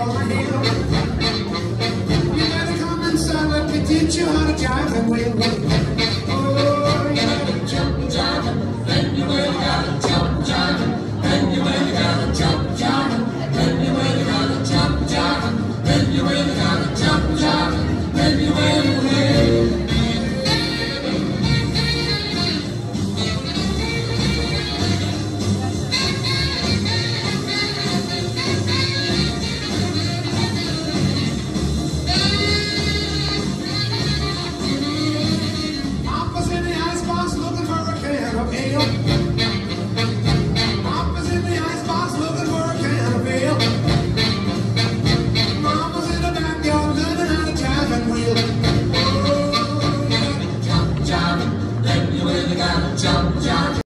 over here. You better come inside, let me teach you how to jive and we'll